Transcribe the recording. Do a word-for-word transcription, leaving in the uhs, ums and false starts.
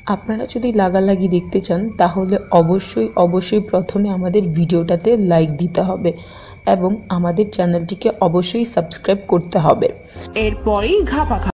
আপনারা যদি লাগালাগি দেখতে চান তাহলে অবশ্যই অবশ্যই প্রথমে আমাদের ভিডিওটাতে লাইক দিতে হবে এবং আমাদের চ্যানেলটিকে অবশ্যই সাবস্ক্রাইব করতে হবে। এরপরেই ঘাপা